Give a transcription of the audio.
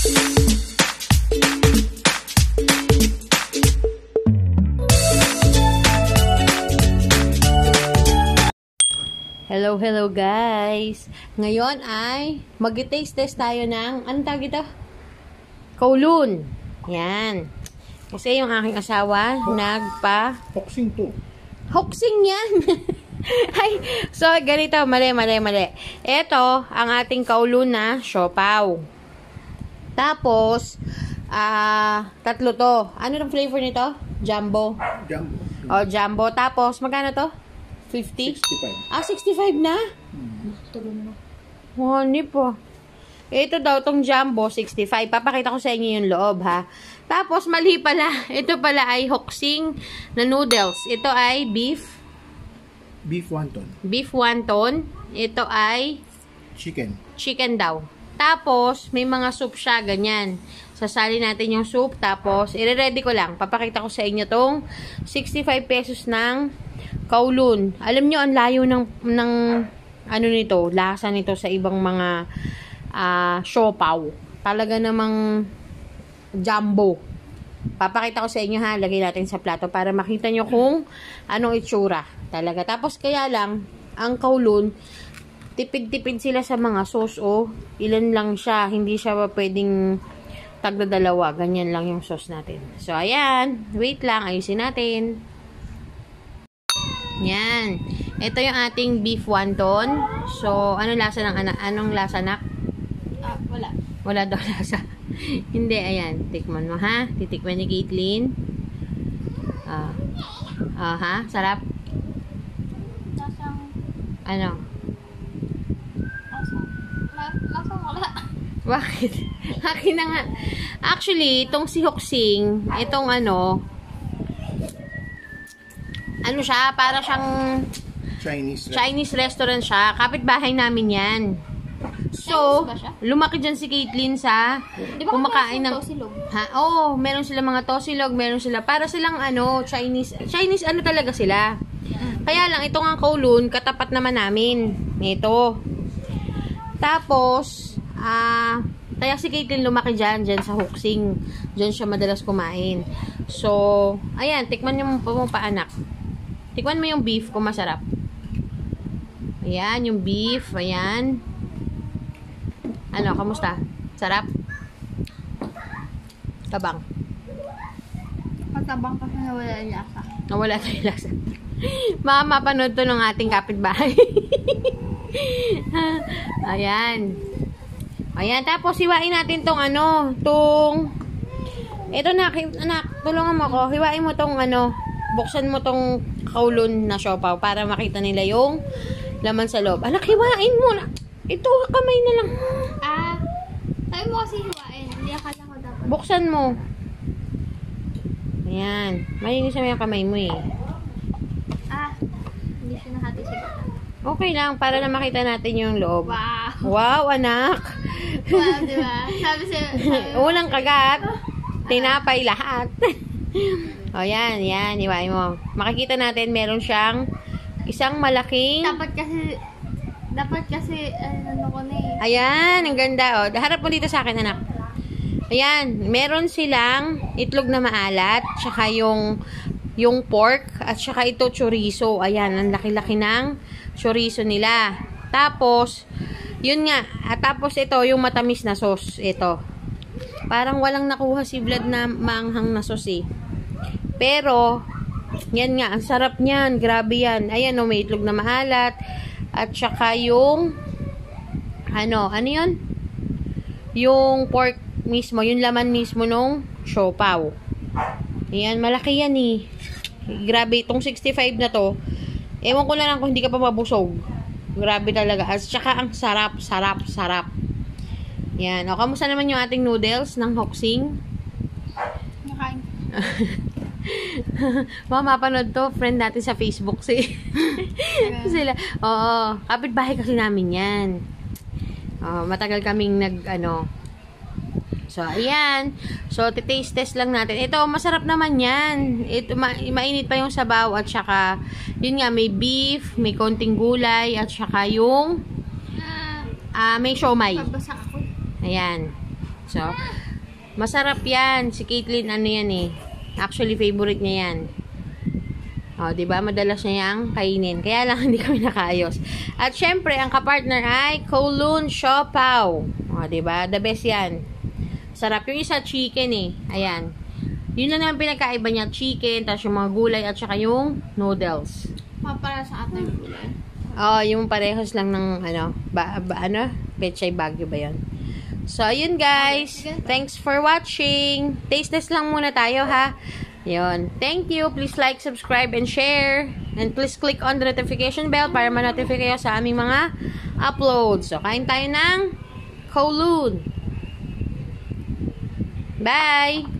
Hello guys! Ngayon ay mag-taste test tayo ng, anong tawag ito? Kowloon. Yan. Kasi yung aking asawa, Hoksing to. Hoksing yan! Ay, so ganito, mali. Ito, ang ating kowloon na siopaw. Tapos, tatlo to. Ano yung flavor nito? Jumbo. Jumbo. Tapos, magkano to? 50? 65. 65 na? Honey po. Ito daw, tong jumbo, 65. Papakita ko sa inyo yung loob, ha? Tapos, mali pala. Ito pala ay hoksing na noodles. Ito ay beef wonton. Beef wonton. Ito ay chicken daw. Tapos, may mga soup siya, ganyan. Sasali natin yung soup. Tapos, i-ready ko lang. Papakita ko sa inyo tong 65 pesos ng kowloon. Alam nyo, ang layo ng ano nito, lasa nito sa ibang mga siopaw. Talaga namang jumbo. Papakita ko sa inyo, ha. Lagay natin sa plato para makita nyo kung anong itsura. Talaga. Tapos, kaya lang, ang kowloon, tipid-tipid sila sa mga sauce, oh. Ilan lang siya. Hindi siya pwedeng tagdadalawa. Ganyan lang yung sauce natin. So, ayan. Wait lang. Ayusin natin. Yan. Ito yung ating beef wonton. So, anong lasa ng anong lasa, nak? Wala. Wala daw lasa. Hindi, ayan. Tikman mo, ha? Titikman ni Caitlyn. Ha? Sarap? Lasang... Ano? Lasang wala. Bakit? Akin na nga. Actually, itong si Hoksing, itong ano siya, para siyang Chinese restaurant siya. Kapitbahay namin yan. So, lumaki dyan si Caitlyn sa kumakain ng tosilog? Oo, meron sila mga tosilog, meron sila, para silang Chinese ano talaga sila. Kaya lang, ito nga kowloon, katapat naman namin. Ito. Tapos, kaya si Caitlyn lumaki dyan sa Hoksing. Dyan siya madalas kumain. So, ayan, tikman niyo mo pa, anak. Tikman mo yung beef kung masarap. Ayan, yung beef. Ayan. Ano, kamusta? Sarap? Tabang. Matabang kasi nawala yung lasa. Nawala na yung lasa. Mapanood to ng ating kapitbahay. Ayan. Ayan, tapos hiwain natin tong ito na, anak, tulungan mo ko. Hiwain mo tong buksan mo tong kowloon na siopaw para makita nila yung laman sa loob. Anak, hiwain mo na. Ito, kamay na lang. Sabi mo kasi hiwain. Hindi akala ko dapat. Buksan mo. Ayan. Malinis na yung kamay mo eh. Hindi siya nahati sa gitna. Okay lang, para na makita natin yung loob. Wow. Wow, anak. Wow, diba? Sabi Unang kagat. Tinapay lahat. O, yan. Iwain mo. Makikita natin, meron siyang isang malaking... Dapat kasi, ano ko na eh. Ayan, ang ganda. O, harap mo dito sa akin, anak. Ayan, meron silang itlog na maalat, tsaka yung pork, at tsaka ito chorizo. Ayan, ang laki-laki ng chorizo nila. Tapos, yun nga. At tapos ito, yung matamis na sauce. Ito. Parang walang nakuha si Vlad na maanghang na sauce eh. Pero, yan nga, ang sarap niyan. Grabe yan. Ayan, may itlog na maalat. At saka yung, ano yun? Yung pork mismo, yung laman mismo nung siopaw. Ayan, malaki yan eh. Grabe, itong 65 na to. Ewan ko na lang kung hindi ka pa mabusog. Grabe talaga. At saka ang sarap. Yan. O, kamusta naman yung ating noodles ng Hoksing? Nakain. Mapanood to, friend natin sa Facebook sila. Oo, kapitbahay kasi namin yan. Matagal kaming So, ayan. So, taste test lang natin. Ito, masarap naman yan. Ito, mainit pa yung sabaw at saka, yun nga, may beef, may konting gulay at saka yung may siomay. Pabasa ako. Ayan. So, masarap yan. Si Caitlyn, ano yan eh. Actually, favorite niya yan. O, diba? Madalas niya yang kainin. Kaya lang hindi kami nakaayos. At syempre, ang kapartner ay Kowloon Siopaw. O, diba? The best yan. Sarap. Yung isa, chicken eh. Ayan. Yun lang naman pinagkaiba niya. Chicken, tapos yung mga gulay, at saka yung noodles. Para sa atin yung gulay. Oh, yung parehas lang ng, ano? Pechay Baguio ba yun? So, ayun guys. Thanks for watching. Taste test lang muna tayo, ha? Yun. Thank you. Please like, subscribe, and share. And please click on the notification bell para ma-notify kayo sa aming mga uploads. So, kain tayo ng Kowloon. Bye!